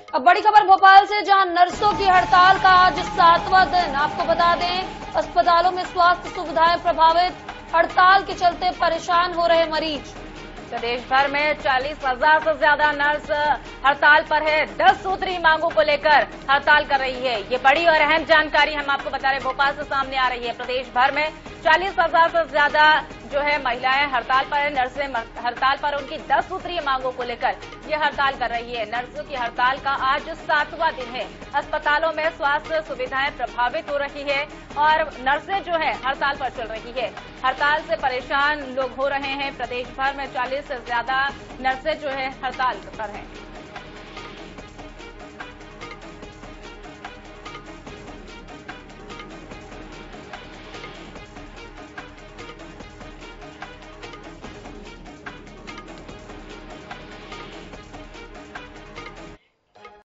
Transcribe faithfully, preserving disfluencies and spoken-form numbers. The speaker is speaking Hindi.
अब बड़ी खबर भोपाल से, जहां नर्सों की हड़ताल का आज सातवां दिन। आपको बता दें, अस्पतालों में स्वास्थ्य सुविधाएं प्रभावित, हड़ताल के चलते परेशान हो रहे मरीज। प्रदेश भर में चालीस हजार से ज्यादा नर्स हड़ताल पर है। दस सूत्री मांगों को लेकर हड़ताल कर रही है। ये बड़ी और अहम जानकारी हम आपको बता रहे भोपाल से सामने आ रही है। प्रदेश भर में चालीस हजार से ज्यादा जो है महिलाएं हड़ताल पर है। नर्सें हड़ताल पर, उनकी दस सूत्रीय मांगों को लेकर ये हड़ताल कर रही है। नर्सों की हड़ताल का आज सातवां दिन है। अस्पतालों में स्वास्थ्य सुविधाएं प्रभावित हो रही है और नर्सें जो है हड़ताल पर चल रही है। हड़ताल से परेशान लोग हो रहे हैं। प्रदेश भर में चालीस से ज्यादा नर्सें जो है हड़ताल पर हैं।